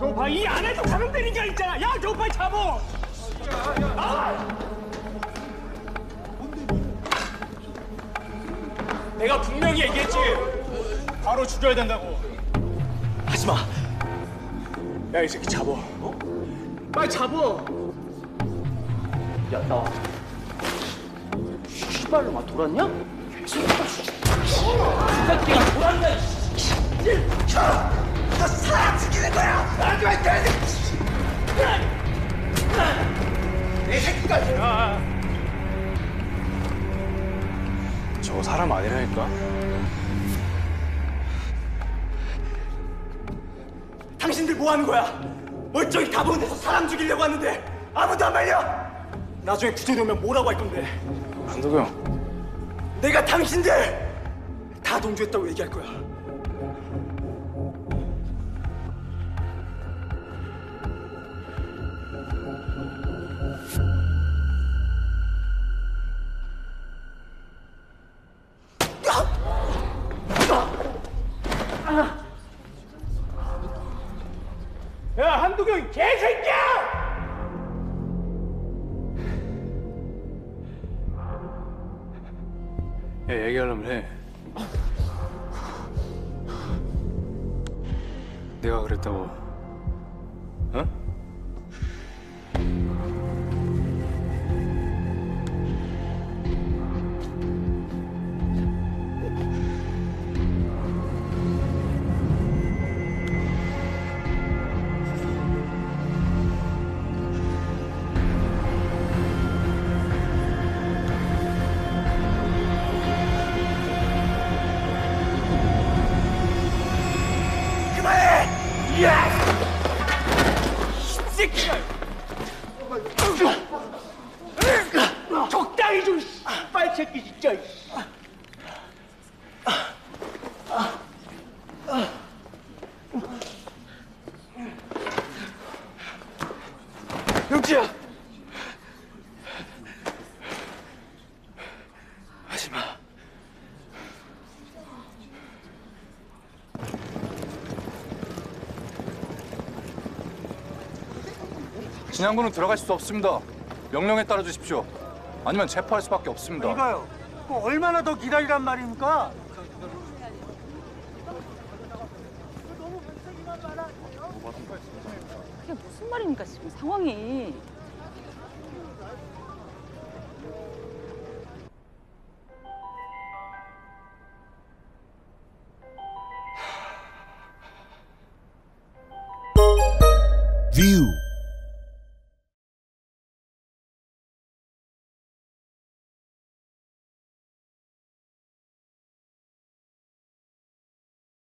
저 봐, 이 안에도 감염되니까 있잖아. 야, 저 빨리 잡어. 내가 분명히 얘기했지. 바로 죽여야 된다고. 하지 마. 야, 이 새끼 잡어. 빨리 잡어. 야, 나 씨발로만 돌았냐? 새끼가 돌았냐? 너 사람 죽이는 거야. 나중에 내 새끼가. 저거 사람 아니라니까. 당신들 뭐 하는 거야? 멀쩡히 가본 데서 사람 죽이려고 하는데 아무도 안 말려. 나중에 구조대 오면 뭐라고 할 건데? 한덕이 형. 내가 당신들 다 동조했다고 얘기할 거야. 야, 한두경 개새끼야! 야, 얘기하려면 해. 내가 그랬다고. 어? 야! 이 새끼가! 적당히 좀 씨발 새끼 진짜. 영지야! 하지 마. 진양군은 들어갈 수 없습니다. 명령에 따라 주십시오. 아니면 체포할 수밖에 없습니다. 이거요. 얼마나 더 기다리란 말입니까? 그게 무슨 말입니까 지금 상황이? View.